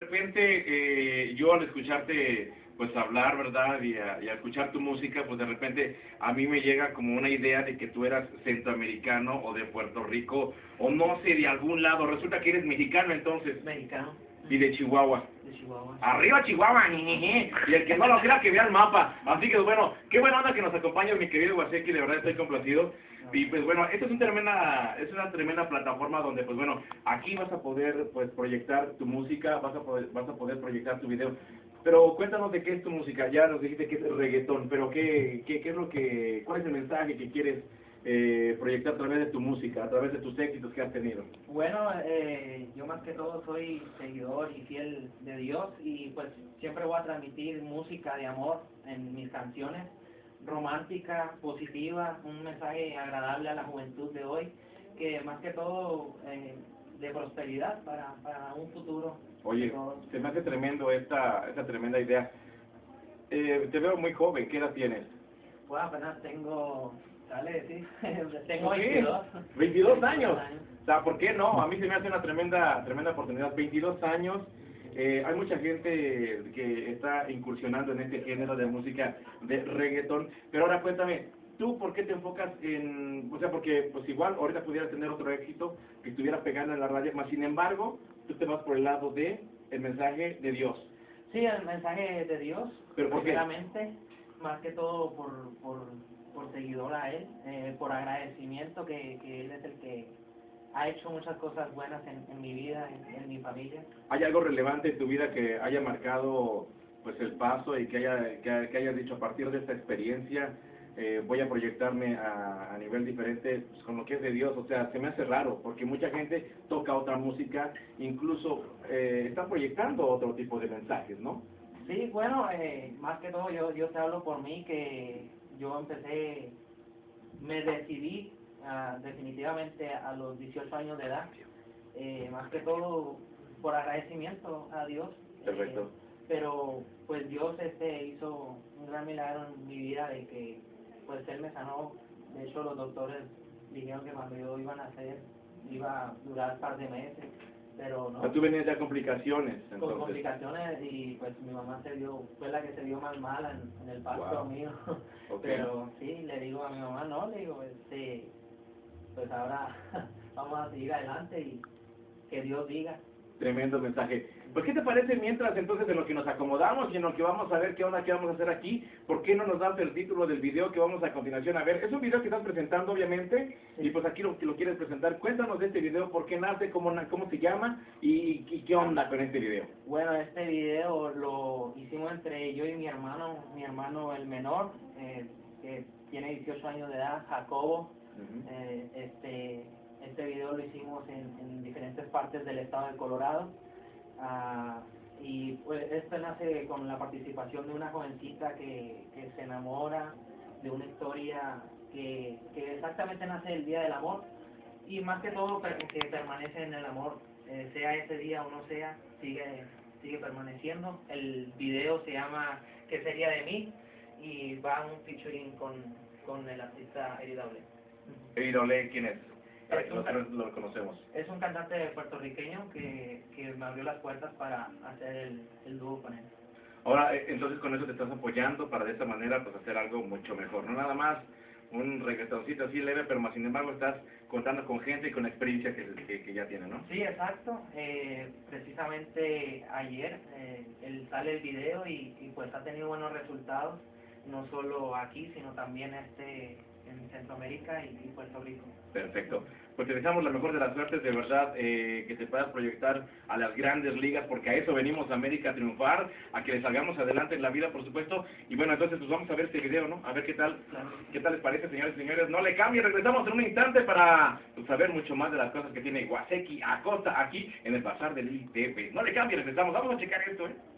De repente, yo al escucharte pues hablar, ¿verdad? Y a escuchar tu música, pues de repente a mí me llega como una idea de que tú eras centroamericano o de Puerto Rico, o no sé, de algún lado. Resulta que eres mexicano entonces. Mexicano. Y de Chihuahua. De Chihuahua. Arriba Chihuahua, jejeje. Y el que no lo crea que vea el mapa. Así que bueno, qué buena onda que nos acompañas, mi querido Waseki, de verdad estoy complacido. Y pues bueno, esta es una tremenda plataforma donde pues bueno, aquí vas a poder pues proyectar tu música, vas a poder proyectar tu video. Pero cuéntanos de qué es tu música. Ya nos dijiste que es reggaetón, pero qué es lo que, cuál es el mensaje que quieres proyectar a través de tu música, a través de tus éxitos que has tenido. Bueno, yo más que todo soy seguidor y fiel de Dios y pues siempre voy a transmitir música de amor en mis canciones, romántica, positiva, un mensaje agradable a la juventud de hoy, que más que todo de prosperidad para un futuro. Oye, se me hace tremendo esta tremenda idea. Te veo muy joven, ¿qué edad tienes? Pues apenas tengo, ¿sale? Sí, tengo ¿Por qué? 22. 22 años. O sea, ¿por qué no? A mí se me hace una tremenda oportunidad. 22 años. Hay mucha gente que está incursionando en este género de música de reggaetón. Pero ahora cuéntame, ¿tú por qué te enfocas en...? O sea, porque pues igual ahorita pudieras tener otro éxito que estuviera pegando en la radio, más sin embargo, tú te vas por el lado de el mensaje de Dios. Sí, el mensaje de Dios, ¿Pero por qué? primeramente, más que todo por seguidor a Él, por agradecimiento que Él es el que ha hecho muchas cosas buenas en mi vida, en mi familia. ¿Hay algo relevante en tu vida que haya marcado pues el paso y que hayas dicho a partir de esta experiencia voy a proyectarme a nivel diferente pues, con lo que es de Dios? O sea, se me hace raro porque mucha gente toca otra música, incluso está proyectando otro tipo de mensajes, ¿no? Sí, bueno, más que todo yo te hablo por mí, que yo empecé, me decidí definitivamente a los 18 años de edad, más que todo por agradecimiento a Dios. Perfecto. Pero pues Dios hizo un gran milagro en mi vida de que pues Él me sanó. De hecho los doctores dijeron que cuando yo iba a nacer iba a durar un par de meses, pero no. O sea, tú venías ya complicaciones, entonces. Con complicaciones, y pues mi mamá fue la que se vio más mala en el parto Wow. mío. Okay. Pero sí, le digo a mi mamá, no, le digo, pues ahora vamos a seguir adelante y que Dios diga. Tremendo mensaje. Pues, ¿qué te parece mientras entonces en lo que nos acomodamos y en lo que vamos a ver qué onda, qué vamos a hacer aquí? ¿Por qué no nos das el título del video que vamos a continuación a ver? Es un video que estás presentando, obviamente, y pues aquí lo quieres presentar. Cuéntanos de este video, por qué nace, cómo se llama y qué onda con este video. Este video lo hicimos entre yo y mi hermano el menor, que tiene 18 años de edad, Jacobo. Este video lo hicimos en diferentes partes del estado de Colorado. Y pues esto nace con la participación de una jovencita que se enamora de una historia que exactamente nace el Día del Amor, y más que todo que permanece en el amor, sea ese día o no sea, sigue permaneciendo. El video se llama ¿Qué sería de mí? Y va un featuring con el artista Eddie Doble. Eddie Doble, ¿quién es? Para que nosotros lo conocemos. Es un cantante puertorriqueño que me abrió las puertas para hacer el dúo con él. Ahora, entonces con eso te estás apoyando para de esta manera pues hacer algo mucho mejor, no nada más un reggaetoncito así leve, pero más sin embargo estás contando con gente y con experiencia que ya tiene, ¿no? Sí, exacto. Precisamente ayer él sale el video y pues ha tenido buenos resultados, no solo aquí, sino también en Centroamérica y Puerto Rico. Perfecto. Pues te deseamos la mejor de las suertes, de verdad, que te puedas proyectar a las grandes ligas, porque a eso venimos a América a triunfar, a que le salgamos adelante en la vida, por supuesto. Y bueno, entonces pues vamos a ver este video, ¿no? A ver qué tal les parece, señores y señores. No le cambien, regresamos en un instante para pues, saber mucho más de las cosas que tiene Waseki Acosta aquí en el Bazar del ITV. No le cambien, regresamos. Vamos a checar esto, ¿eh?